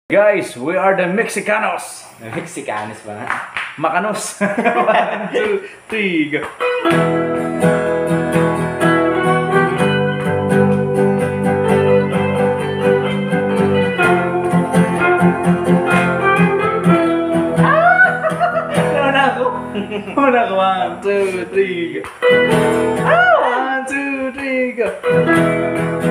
Guys, we are the Mexicanos. Mexicanos ba? Makanos. 1, 2, 3, go. Una ako. 1, 2, 3, go. 1, 2, 3, go.